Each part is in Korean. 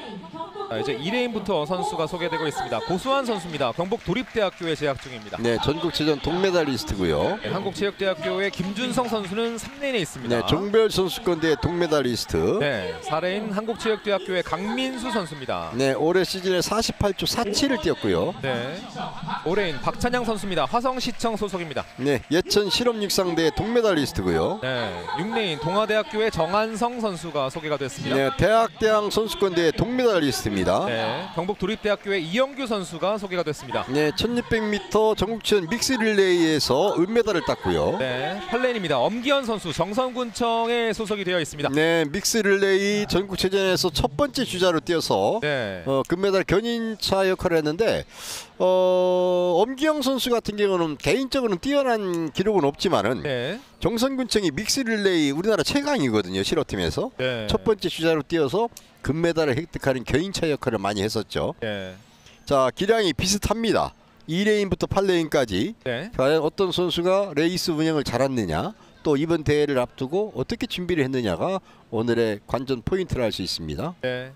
자, 이제 2레인부터 선수가 소개되고 있습니다. 고수환 선수입니다. 경북도립대학교에 재학 중입니다. 네, 전국체전 동메달리스트고요. 네, 한국체육대학교의 김준성 선수는 3레인에 있습니다. 네, 종별 선수권대회 동메달리스트. 네, 4레인 한국체육대학교의 강민수 선수입니다. 네, 올해 시즌에 48초 47을 뛰었고요. 네, 5레인 박찬양 선수입니다. 화성시청 소속입니다. 네, 예천 실업육상대회 동메달리스트고요. 네, 6레인 동아대학교의 정한성 선수가 소개가 됐습니다. 네, 대학대항 선수권대회 동메달리스트입니다. 네, 경북도립대학교의 이영규 선수가 소개가 됐습니다. 네, 1600m 전국체전 믹스 릴레이에서 은메달을 땄고요. 네, 8레인입니다. 엄기현 선수 정선군청에 소속이 되어 있습니다. 네, 믹스 릴레이 전국체전에서 첫 번째 주자로 뛰어서 네, 금메달 견인차 역할을 했는데 엄기영 선수 같은 경우는 개인적으로는 뛰어난 기록은 없지만은 네, 정선군청이 믹스 릴레이 우리나라 최강이거든요. 실업팀에서. 네. 첫 번째 주자로 뛰어서 금메달을 획득하는 개인차 역할을 많이 했었죠. 네. 자, 기량이 비슷합니다. 2레인부터 8레인까지 네. 과연 어떤 선수가 레이스 운영을 잘했느냐, 또 이번 대회를 앞두고 어떻게 준비를 했느냐가 오늘의 관전 포인트를 할 수 있습니다. 네.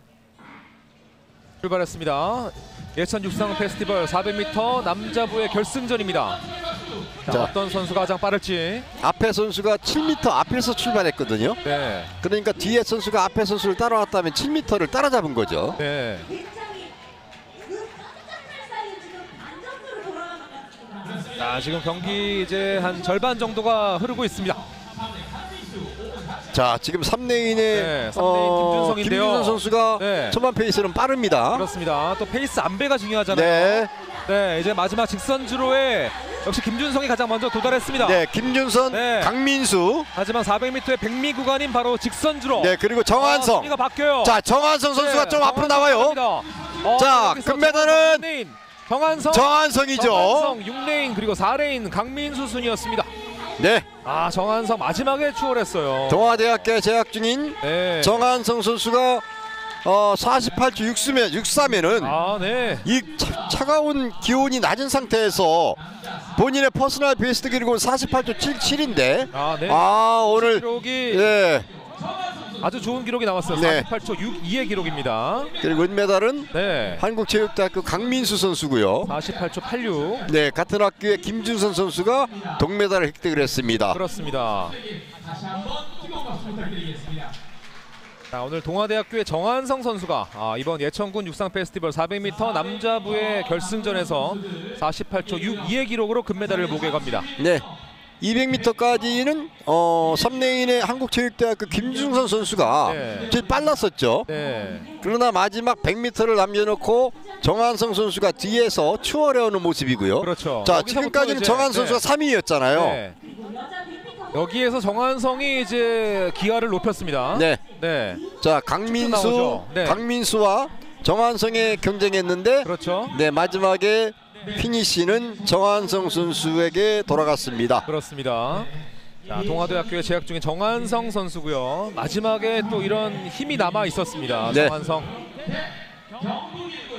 출발했습니다. 예천 육상 페스티벌 400m 남자부의 결승전입니다. 자, 어떤 선수가 가장 빠를지. 앞에 선수가 7m 앞에서 출발했거든요. 네. 그러니까 뒤에 선수가 앞에 선수를 따라왔다면 7m를 따라잡은 거죠. 네. 자, 지금 경기 이제 한 절반 정도가 흐르고 있습니다. 자, 지금 3레인의 네, 3레인 김준성인데요. 김준성 선수가 네. 초반 페이스는 빠릅니다. 그렇습니다. 또 페이스 안배가 중요하잖아요. 네. 네, 이제 마지막 직선주로에 역시 김준성이 가장 먼저 도달했습니다. 네, 김준선, 네. 강민수. 하지만 400m의 백미 구간인 바로 직선주로. 네, 그리고 정한성. 순위가 바뀌어요. 자, 정한성 선수가 네, 좀 앞으로 나와요. 자, 여기서 금메달은 6레인 정한성. 정한성이죠. 정한성 6레인 그리고 4레인 강민수 순이었습니다. 네, 아, 정한성 마지막에 추월했어요. 동아대학교에 재학 중인 네. 정한성 선수가 48초 63면은 아, 네. 이 차가운 기온이 낮은 상태에서 본인의 퍼스널 베스트 기록은 48초 77인데 아, 네. 오늘 기록이 예, 아주 좋은 기록이 나왔어요. 네. 48초 62의 기록입니다. 그리고 은메달은 네. 한국체육대학교 강민수 선수고요. 48초 86. 네, 같은 학교의 김준선 선수가 동메달을 획득을 했습니다. 그렇습니다. 자, 오늘 동아대학교의 정한성 선수가 이번 예천군 육상 페스티벌 400m 남자부의 결승전에서 48초 62의 기록으로 금메달을 목에 겁니다. 네, 200m까지는 3레인의 한국체육대학교 김준선 선수가 네. 제일 빨랐었죠. 네. 그러나 마지막 100m를 남겨놓고 정한성 선수가 뒤에서 추월해오는 모습이고요. 그렇죠. 자, 여기서부터 지금까지는 이제, 정한 선수가 네. 3위였잖아요. 네. 여기에서 정한성이 이제 기아를 높였습니다. 네. 네. 자, 네. 강민수와 정한성의 경쟁했는데 그렇죠. 네, 마지막에 피니시는 정한성 선수에게 돌아갔습니다. 그렇습니다. 자, 동아대학교에 재학 중인 정한성 선수고요. 마지막에 또 이런 힘이 남아 있었습니다. 네. 정한성.